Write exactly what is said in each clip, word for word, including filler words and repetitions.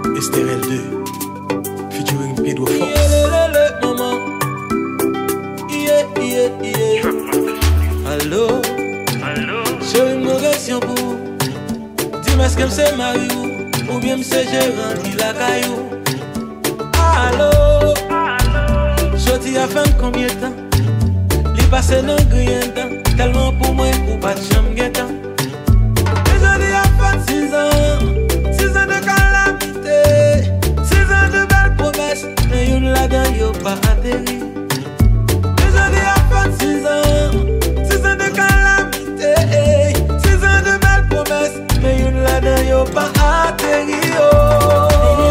Estérel deux, featuring Pedro Fox. Yeah, maman. Yeah, yeah, yeah. Allô, Allô, j'ai une mauvaise question pour vous. Dis-moi est-ce que c'est Mario ou bien c'est Gérard qui la caillou. Allô, je t'y a fait combien de temps? Li passé dans rien de temps, tellement pour moi ou pas de chambre guettant. Et je t'y a fait six ans, six ans de calamité, six ans de belles promesses, mais une là-dedans y'a pas atterri. Et je t'y a fait six ans, six ans de calamité, six ans de belles promesses, mais une là-dedans y'a pas atterri. Oh.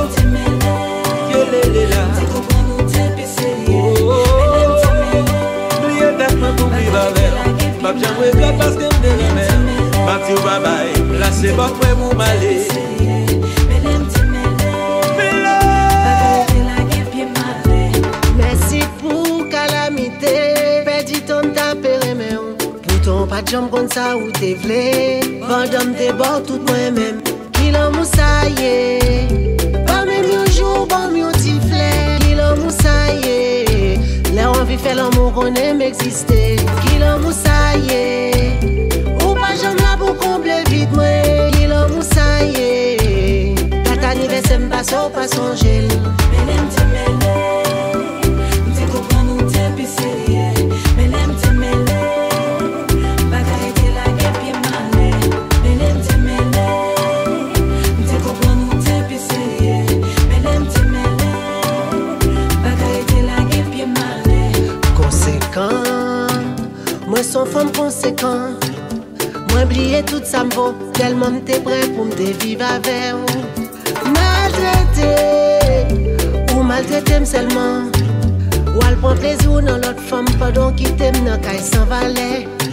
J'aimerais bien parce que je me parti au bye-bye. Là c'est pas pour vous m'aller. Merci pour calamité. Perdu ton tapé, mais pourtant pas de jambes comme ça où t'es vlé. Pendant tes bords tout moi-même. Qui l'en moussaillé. Pas même un jour, bon mieux tiflé. Qui l'en moussaillé. Là on vit faire l'amour qu'on aime exister. Qui l'en moussaillé. Ou pas j'aime là pour combler vite moi. Qui l'en moussaillé. Quand anniversaire m'passe au pas songer. Moi son femme conséquent. Moi oublié tout ça me vaut. Tellement m'te prêt pour me vivre avec vous. Maltraité ou maltraité seulement. Ou elle prend plaisir dans l'autre femme pendant qu'il t'aime dans caille sans valet.